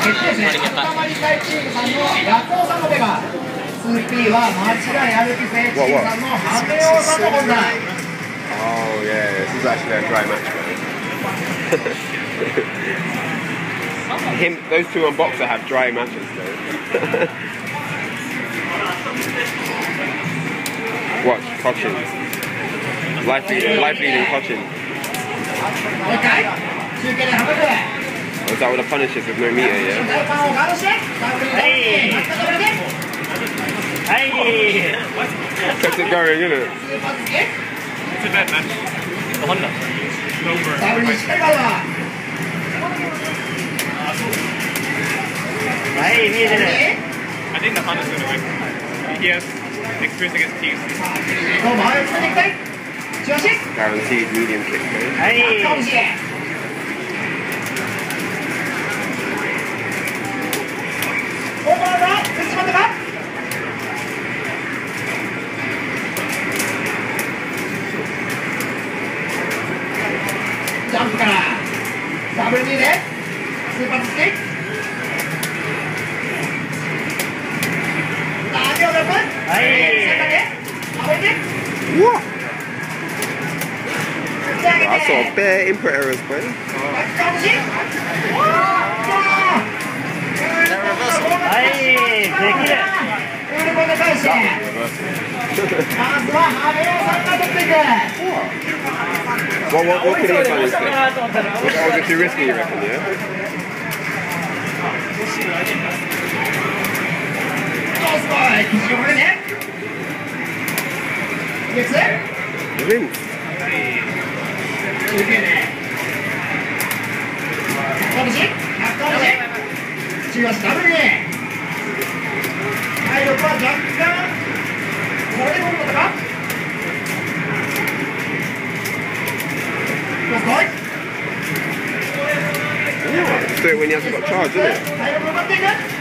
決定戦、赤間理会チームさんのヤコウさんの手が、2P は間違い歩き製チームさんのハテオさんの問題。 Oh yeah, this is actually a dry match, bro. Those two on Boxer have dry matches, though. Watch, Cochin. Life leading Cochin. Was that all the punishes with no meter, yeah? Kept it going, innit? It's a bad match. The Honda. I think the Honda's going to win. He has experience against teams. Guaranteed medium kick, man. Jump からダブル D でスーパースキック何を出す What? I saw bare input errors, bro. What could he have done instead? Was it too risky, you reckon, yeah? Rinse. Do it when he hasn't got charged, isn't it?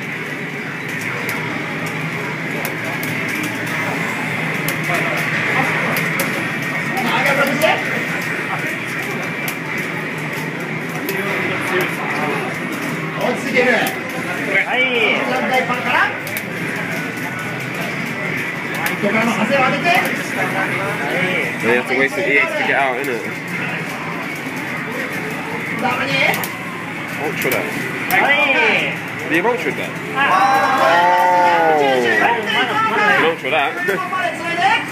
They have to waste an EX to get out, innit? Ultra that. Did you ultra that? Oh! You ultra that.